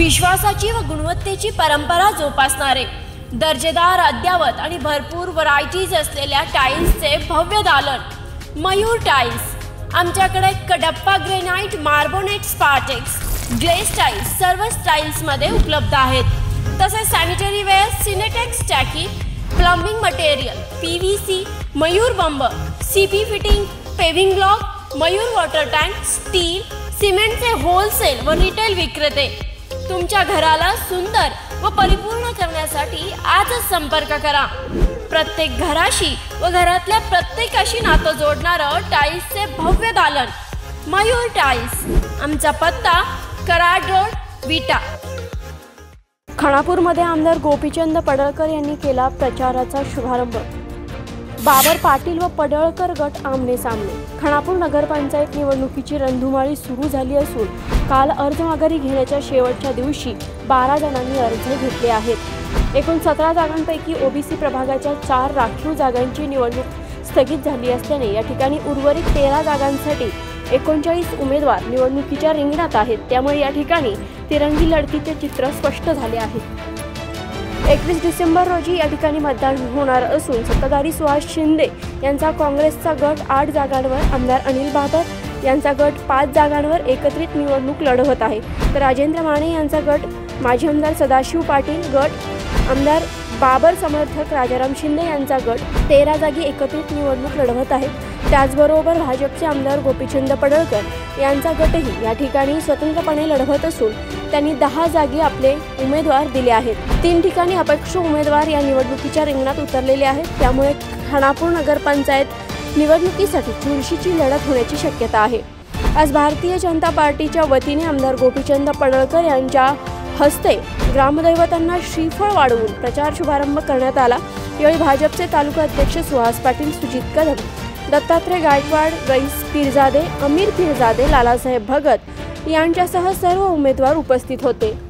विश्वासाची व गुणवत्तेची परंपरा जोपासणारे, दर्जेदार, अद्यावत आणि भरपूर व्हरायटीज असलेल्या टाईल्सचे भव्य दालन मयूर टाईल्स। आमच्याकडे Kadappa granite, Marbonate, Spartex, glaze tiles सर्व स्टाईल्समध्ये उपलब्ध आहेत। तसेच सॅनिटरी वेअर, सिनेटेक्स टाकी, प्लंबिंग मटेरियल, PVC, मयूर बंब, CP fitting, paving block, Mayur water tank, steel, सिमेंटचे होलसेल व रिटेल विक्रेते। तुमच्या घराला सुंदर व परिपूर्ण करण्यासाठी आजच संपर्क करा। प्रत्येक घराशी व घरातल्या प्रत्येकाशी नातं जोडणारं टाईल्सचे भव्य दालन मयूर टाईल्स। आमचा पत्ता कराड रोड, विटा। खानापूरमध्ये आमदार गोपीचंद पडळकर यांनी केला प्रचाराचा शुभारंभ। बाबर पाटील व पडळकर गट आमने सामने। खानापूर नगरपंचायत निवडणुकीची रणधुमाळी सुरू झाली असून काल अर्ज माघारी घेण्याच्या शेवटच्या दिवशी 12 जणांनी अर्ज घेतले आहेत। एकूण 17 जागांपैकी ओबीसी प्रभागाच्या 4 राखीव जागांची निवडणूक स्थगित झाली असल्याने या ठिकाणी उर्वरित 13 जागांसाठी 39 उमेदवार निवडणुकीच्या रिंगणात आहेत। त्यामुळे या ठिकाणी तिरंगी लढतीचे चित्र स्पष्ट झाले आहे। 21 डिसेंबर रोजी या ठिकाणी मतदान होणार असून सत्ताधारी सुहास शिंदे यांचा काँग्रेसचा गट 8 जागांवर, आमदार अनिल बाबर यांचा गट 5 जागांवर एकत्रित निवडणूक लढवत आहे। तर राजेंद्र माने यांचा गट, माजी आमदार सदाशिव पाटील गट, आमदार बाबर समर्थक राजाराम शिंदे यांचा गट 13 जागी एकत्रित निवडणूक लढवत आहे। त्याचबरोबर भाजपचे आमदार गोपीचंद पडळकर यांचा गटही या ठिकाणी स्वतंत्रपणे लढवत असून त्यांनी 10 जागी आपले उमेदवार दिले आहेत। 3 ठिकाणी अपक्ष उमेदवार या निवडणुकीच्या रिंगणात उतरलेले आहेत। त्यामुळे खानापूर नगरपंचायत निवडणुकीसाठी चुरशीची लढत होण्याची शक्यता आहे। आज भारतीय जनता पार्टीच्या वतीने आमदार गोपीचंद पडळकर यांच्या हस्ते ग्रामदैवतांना श्रीफळ वाढवून प्रचार शुभारंभ करण्यात आला। यावेळी भाजपचे तालुका अध्यक्ष सुहास पाटील, सुजित कदम, दत्तात्रय गायकवाड, रईस पीरजादे, अमीर पीरजादे, लालासाहेब भगत यांच्यासह सर्व उमेदवार उपस्थित होते।